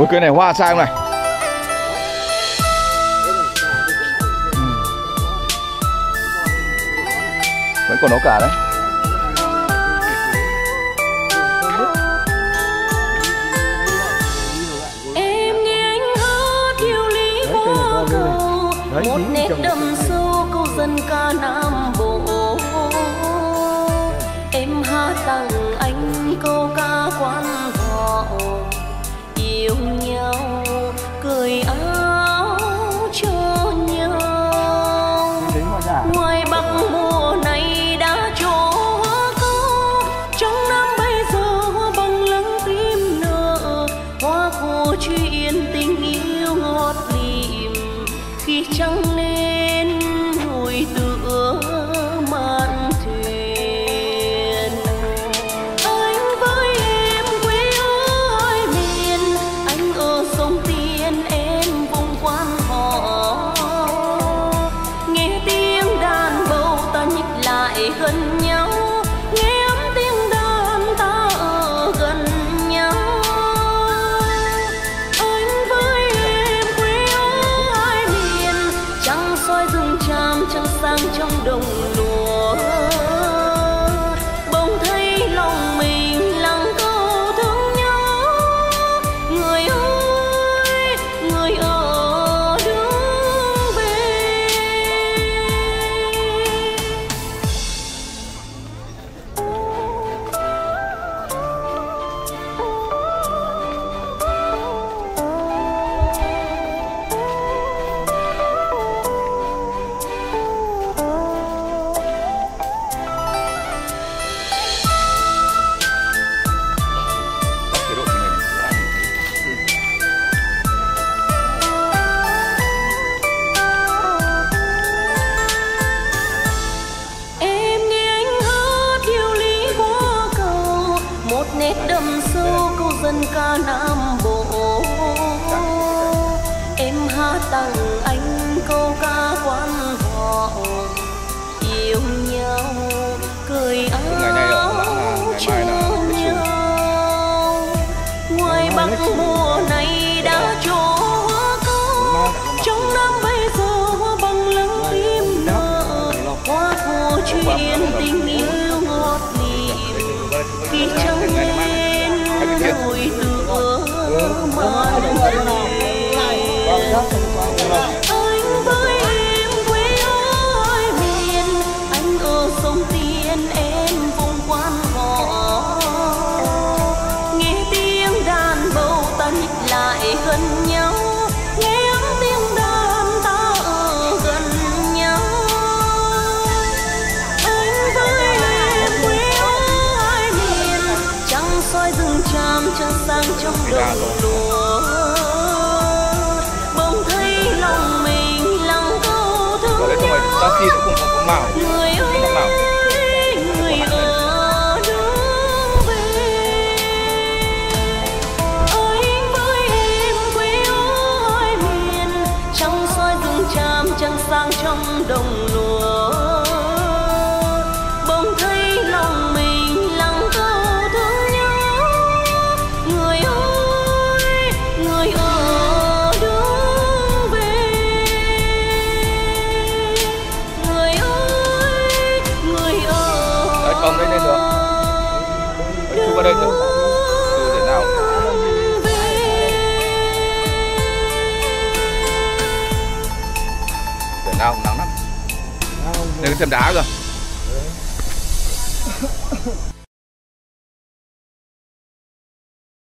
Ôi cái này hoa sang này. Vẫn còn ấu cả đấy. Em nghe anh hát điệu lý hoa cầu, một nét đậm sâu câu dân ca Nam Bộ. Em hát tặng anh câu ca quan họ, yêu nhau cười áo cho nhau. Ngoài Bắc mùa này đã trổ hoa câu, trong năm bây giờ hoa bằng lắng tim nở. Hoa khô chuyện tình yêu ngọt lịm, khi trăng lên hồi tựa mạn thuyền. Anh với em quê ở hai miền, anh ở sông Tiên em vùng quan họ. Nghe tiếng đàn bầu ta nhích lại gần nhau, nghe ấm tiếng đàn ta ở gần nhau. Anh với em quê ở hai miền, trăng soi rừng tràm trăng sáng trong đồng lúa. Bỗng thấy lòng mình lặng câu thương nhớ, người ơi người ở đường về. Cái độ này ai nhìn thấy. Em nghe anh hát điệu lý hoa cầu, một nét đậm sâu câu dân ca Nam Bộ. Em hát tặng anh câu ca quan họ, yêu nhau cười Ngày nay là áo ngày cho mai là Tết Trung. nhau. Ngoài Bắc mùa này đã trổ hoa câu, trong năm bây giờ hoa bằng lắng tim nở. Hoa khô chuyện tình yêu ngọt lịm, khi trăng lên hồi tựa mạn thuyền. Anh với em quê ở hai miền, anh ở sông Tiên em vùng quan họ. Nghe tiếng đàn bầu ta nhích lại gần nhau, nghe ấm tiếng đàn ta ở gần nhau. Anh với em quê ở hai miền, trăng soi rừng tràm trăng sáng trong đồng lúa. Bỗng thấy lòng mình lặng câu thương Rồi đấy xong rồi ta khi nó cùng có màu. người ơi người ở đường về. Anh với em quê ở hai miền, trăng soi rừng tràm trăng sáng trong đồng lúa. Bỗng thấy lòng mình lặng câu thương nhớ, người ơi người ở đường về. Người ơi người ở Đấy con đấy lên được. Chú vào đây được. Ừ, để nào. Để nào nắng lắm. Đây cái chân đá cơ.